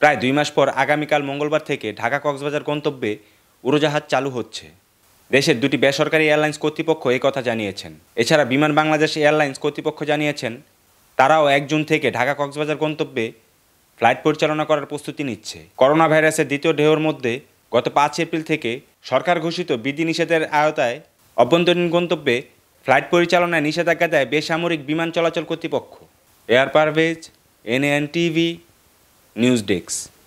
প্রায় ২ মাস পর আগামীকাল মঙ্গলবার থেকে ঢাকা-কক্সবাজার গন্তব্যে উড়োজাহাজ চালু হচ্ছে। দেশের দুটি বেসরকারি এয়ারলাইন্স কর্তৃপক্ষ এই কথা জানিয়েছেন। এছাড়া বিমান বাংলাদেশ এয়ারলাইন্স কর্তৃপক্ষ জানিয়েছেন, তারাও ১ জুন থেকে ঢাকা-কক্সবাজার গন্তব্যে ফ্লাইট পরিচালনা করার প্রস্তুতি নিচ্ছে। করোনা ভাইরাসের দ্বিতীয় ঢেউর মধ্যে গত ৫ এপ্রিল থেকে সরকার ঘোষিত বিধিনিষেধের আওতায় অভ্যন্তরীণ গন্তব্যে ফ্লাইট পরিচালনায় নিষেধাজ্ঞা দেয় বেসামরিক বিমান চলাচল কর্তৃপক্ষ। এয়ার Parvez, NAN TV, news desk.